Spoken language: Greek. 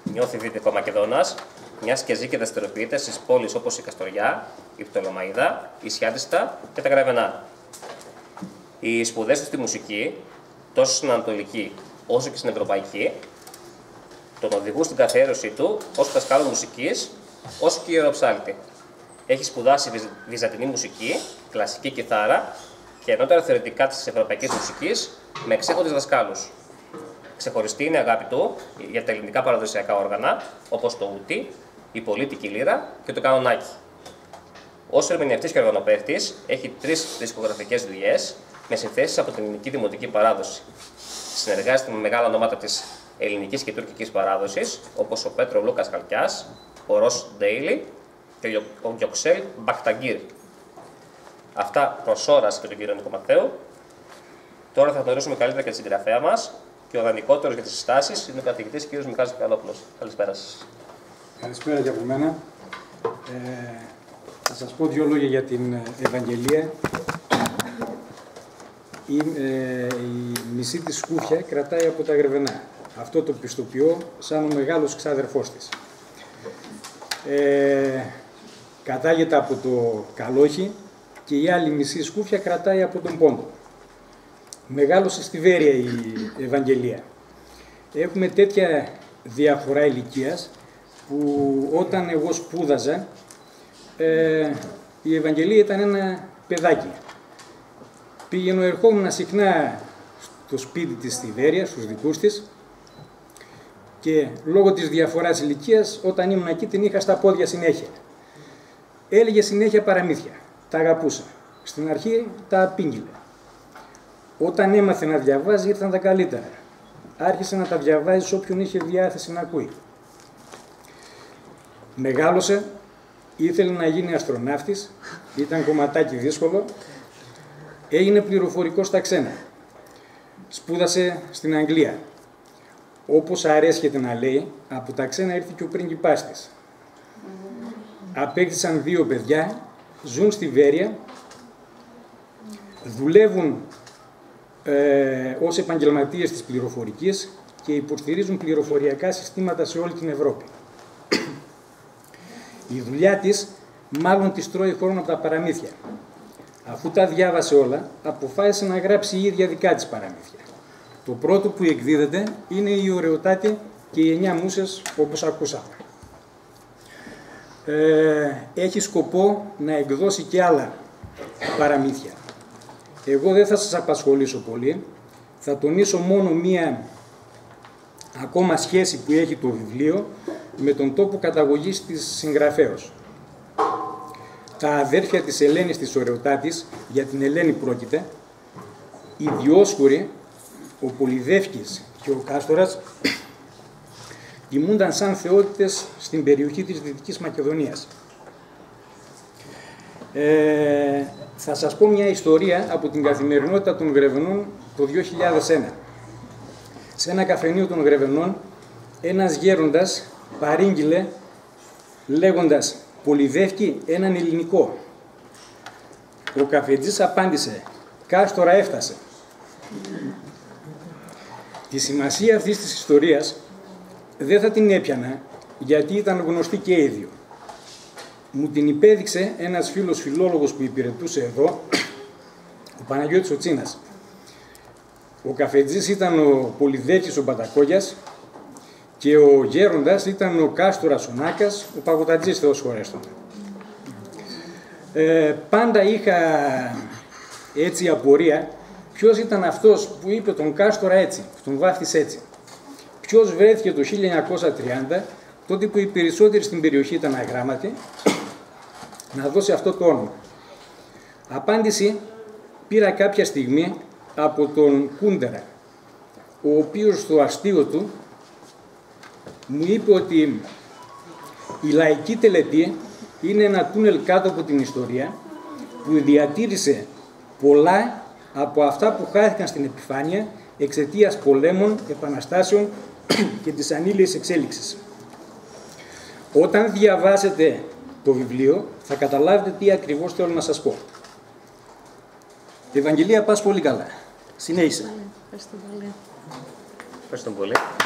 νιώθει Δυτικό Μακεδόνας, μιας και ζει και δραστηριοποιείται στις πόλεις όπως η Καστοριά, η Πτολεμαΐδα, η Σιάτιστα και τα Γραβενά. Οι σπουδές του στη μουσική, τόσο στην Ανατολική όσο και στην Ευρωπαϊκή, τον οδηγούν στην καθιέρωσή του ως δασκάλο μουσικής, όσο και ιεροψάλτη. Έχει σπουδάσει βυζαντινή μουσική, κλασική κιθάρα και ενότερα θεωρητικά της ευρωπαϊκής μουσικής με εξέχοντες δασκάλους. Ξεχωριστή είναι η αγάπη του για τα ελληνικά παραδοσιακά όργανα, όπως το ούτι, η πολίτικη λύρα και το κανονάκι. Ως ερμηνευτής και οργανοπαίχτης, έχει 3 δισκογραφικές δουλειές με συνθέσεις από την ελληνική δημοτική παράδοση. Συνεργάζεται με μεγάλα ονόματα της ελληνικής και τουρκικής παράδοσης, όπως ο Πέτρο Λούκας Χαλκιάς, ο Ρος Ντέιλι και ο Γιοξέλ Μπακταγκύρ. Αυτά προς ώρας και τον κύριο Νικομαθέου. Τώρα θα γνωρίσουμε καλύτερα και τη συγγραφέα μας και ο δανεικότερος για τις συστάσεις είναι ο καθηγητής κ. Μιχάλης Μιχαλόπουλος. Καλησπέρα σας. Καλησπέρα και από μένα. Θα σας πω 2 λόγια για την Ευαγγελία. Η μισή της Σκούφια κρατάει από τα Γρεβενά. Αυτό το πιστοποιώ σαν ο μεγάλος ξάδερφός της. Κατάγεται από το Καλόχι και η άλλη μισή Σκούφια κρατάει από τον Πόντο. Μεγάλωσε στη Βέρεια η Ευαγγελία. Έχουμε τέτοια διαφορά ηλικίας που όταν εγώ σπούδαζα η Ευαγγελία ήταν ένα παιδάκι. Πήγαινω ερχόμουν συχνά στο σπίτι της στη Βέρεια, στους δικούς της και λόγω της διαφοράς ηλικίας όταν ήμουν εκεί την είχα στα πόδια συνέχεια. Έλεγε συνέχεια παραμύθια, τα αγαπούσα. Στην αρχή τα απήγγειλε. Όταν έμαθε να διαβάζει ήρθαν τα καλύτερα. Άρχισε να τα διαβάζει σε όποιον είχε διάθεση να ακούει. Μεγάλωσε, ήθελε να γίνει αστροναύτης, ήταν κομματάκι δύσκολο, έγινε πληροφορικός στα ξένα. Σπούδασε στην Αγγλία. Όπως αρέσχεται να λέει, από τα ξένα ήρθε και ο πρίγκιπάς της. Απέκτησαν 2 παιδιά, ζουν στη Βέρεια, δουλεύουν ως επαγγελματίες της πληροφορικής και υποστηρίζουν πληροφοριακά συστήματα σε όλη την Ευρώπη. Η δουλειά της μάλλον της τρώει χρόνο από τα παραμύθια. Αφού τα διάβασε όλα, αποφάσισε να γράψει η ίδια δικά της παραμύθια. Το πρώτο που εκδίδεται είναι η Ωραιοτάτη και οι 9 μουσες, όπως ακούσαμε. Έχει σκοπό να εκδώσει και άλλα παραμύθια. Εγώ δεν θα σας απασχολήσω πολύ, θα τονίσω μόνο μία ακόμα σχέση που έχει το βιβλίο με τον τόπο καταγωγής της συγγραφέως. Τα αδέρφια της Ελένης της Ωραιοτάτης, για την Ελένη πρόκειται, οι Διόσκουροι, ο Πολυδεύκης και ο Κάστορας, τιμούνταν σαν θεότητες στην περιοχή της Δυτικής Μακεδονίας. Θα σας πω μια ιστορία από την καθημερινότητα των Γρεβενών το 2001. Σε ένα καφενείο των Γρεβενών, ένας γέροντας παρήγγειλε λέγοντας «Πολυδεύκη έναν ελληνικό». Ο καφετζής απάντησε «Κάστορα έφτασε». Τη σημασία αυτής της ιστορίας δεν θα την έπιανα γιατί ήταν γνωστή και οι 2. Μου την υπέδειξε ένας φίλος φιλόλογος που υπηρετούσε εδώ, ο Παναγιώτης ο Τσίνας. Ο καφετζής ήταν ο Πολυδεύκης ο Μπατακόγιας και ο γέροντας ήταν ο Κάστορας ο Νάκας, ο Παγωτατζής, Θεός χωρέστον. Πάντα είχα έτσι απορία ποιος ήταν αυτός που είπε τον Κάστορα έτσι, τον βάφτισε έτσι. Ποιος βρέθηκε το 1930, τότε που οι περισσότεροι στην περιοχή ήταν αγράμματοι, να δώσει αυτό το όνομα. Απάντηση πήρα κάποια στιγμή από τον Κούντερα, ο οποίος στο αστείο του μου είπε ότι η λαϊκή τελετή είναι ένα τούνελ κάτω από την ιστορία που διατήρησε πολλά από αυτά που χάθηκαν στην επιφάνεια εξαιτίας πολέμων, επαναστάσεων και της ανήλυης εξέλιξης. Όταν διαβάσετε το βιβλίο θα καταλάβετε τι ακριβώς θέλω να σας πω. Η Ευαγγελία πας πολύ καλά. Συνέχισε. Ευχαριστώ πολύ.